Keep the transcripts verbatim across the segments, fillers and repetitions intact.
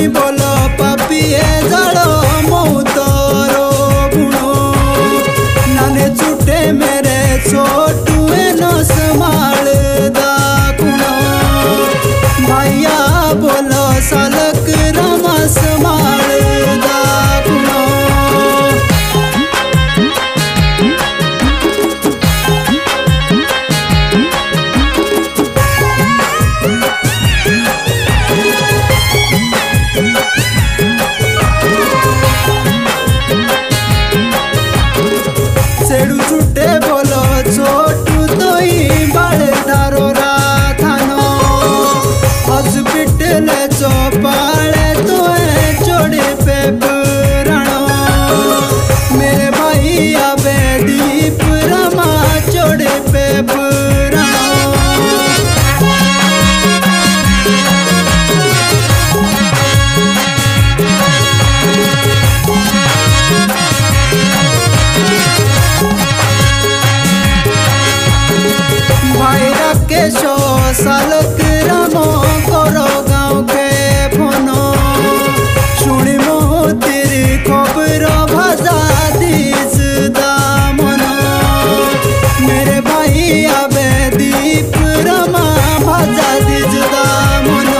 बोलो पापिए जाड़ो मऊ तोरो गुणो नाने छुटे मेरे छोटुए न संभाल दा कुणो भैया बोलो सालक रमा संभाल दा कुणो सेडू छुटे बोलो छोटू तो ही बाड़े धारो राथानो हॉस्पिटल चौपाले तो है चोड़े पे पुरानो मेरे भाई आबे दीप रमा चोड़े पे पुरानो भाई राकेशो सालक रामो करो गाँव के फोनो शुणी मो तेरी खबर भाजा दीस दामनो मेरे भाई आबे दीप रमा भाजा दीस दामनो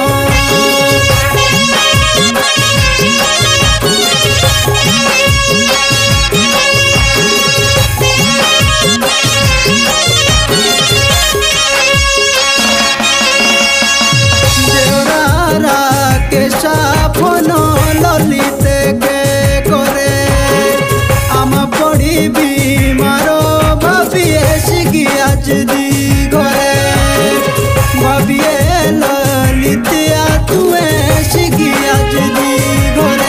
फोनो ललिते के करे आम पड़ी भी मारो भाविए सिगी आज दी घरे भाविए ललितिया तुए सिगी आज दी घरे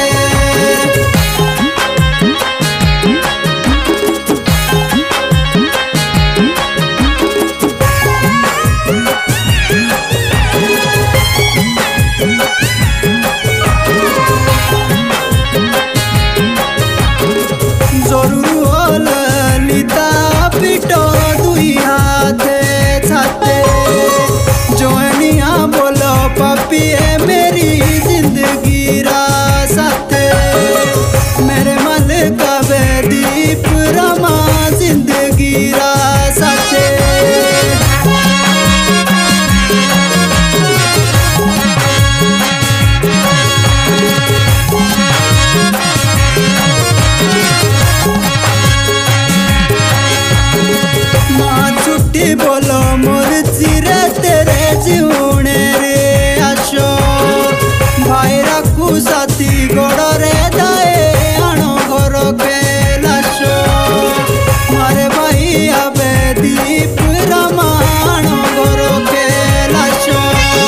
जरूर ललिता पिटो दुई हाथे छाते जोनिया बोलो पापिए मेरी जिंदगी रा साथे मेरे मन का दीप रमा जिंदगी रा साथे माँ छुट्टी बोलो मोर चिरे तेरे जीवने रे आशो भाई राखू साथी गोड़ रे दाए आनो घर के लाशो मारे भाई आबे दीप रमा आनो घर के लाशो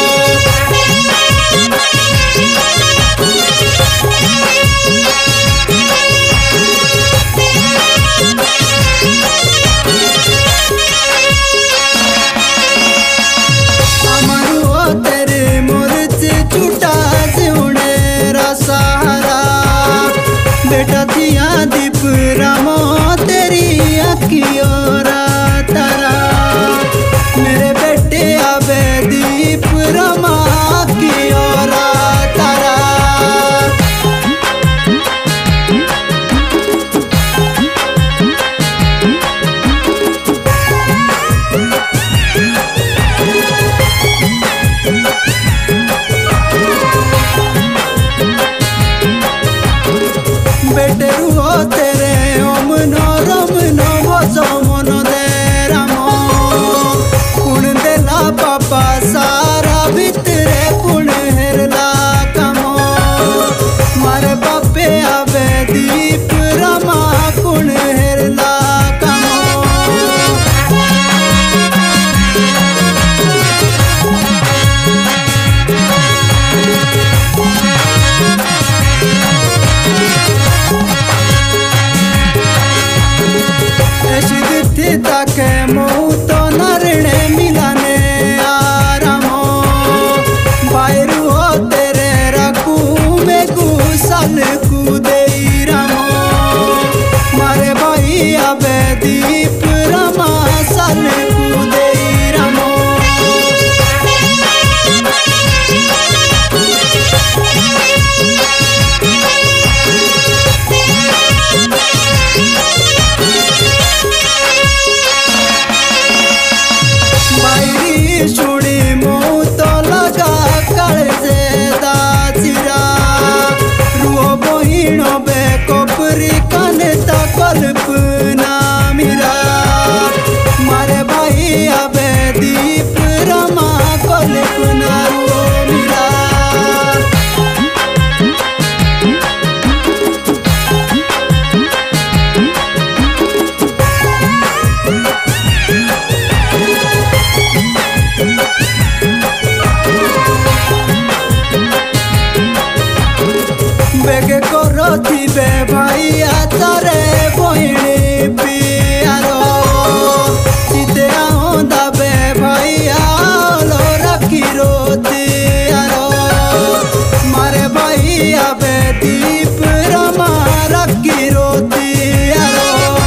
छूटा जीवने रा सहारा बेटा थिया दीप रामो तेरी अखियों रा तारा मेरे बेटे आबे दीप रमा अखियों रा तारा बेटा बेगे करथिबे भाइया तारे बहिणी पियारो चिते आंदा बे भाइया लो रखी रोतियारो मारे भाइया बे दीप रमा रखी रोतियारो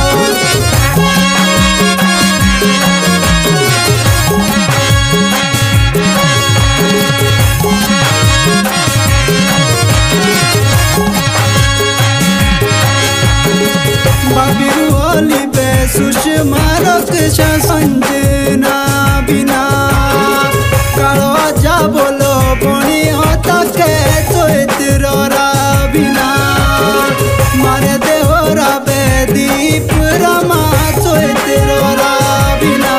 बाबिरु ओली बे सुषमा रक्षा संजना बिना कालो आजा बोलो बणी होता के चैत्र बिना मारे देवरा बे दीप रमा चैत्र बिना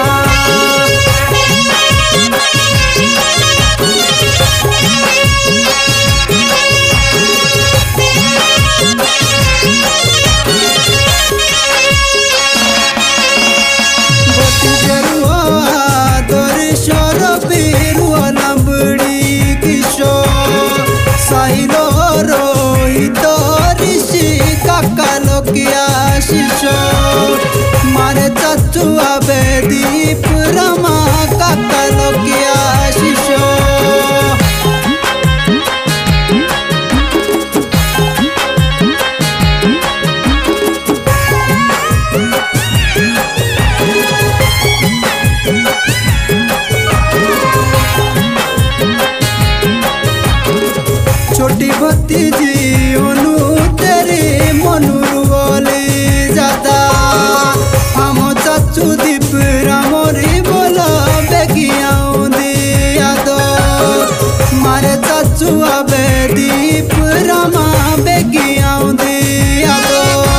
साइलो रोहित ऋषि काका लोकिया शिशो मारे चाचू आबे दीप रमा काका लोकिया शिशो छोटी भतीजी अनु तेरी मनुरु बोली जाता हम चाचू दीप रामरी बोला बेगिया दिया दो मारे चाचू आबे दीप रामा बेगिया दिया दो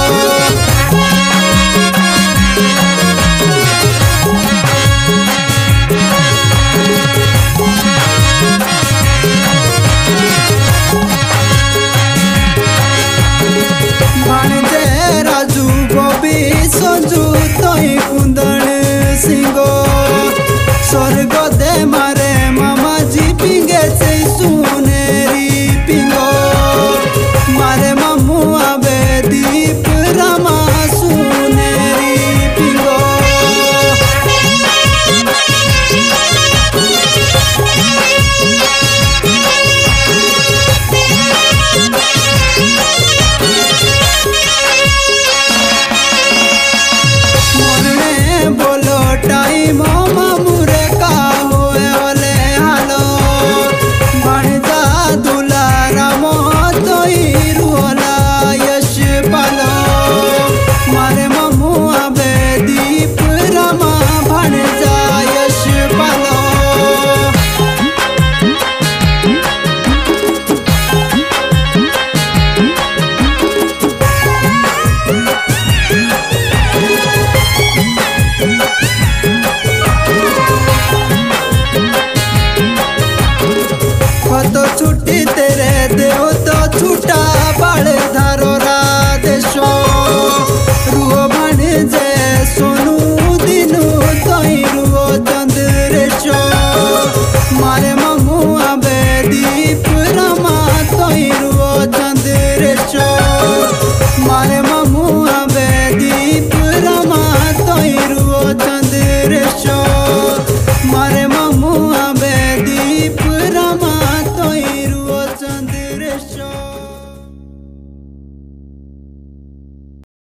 राजू गोबी संजू तई कुंदन सिंगो स्वर्ग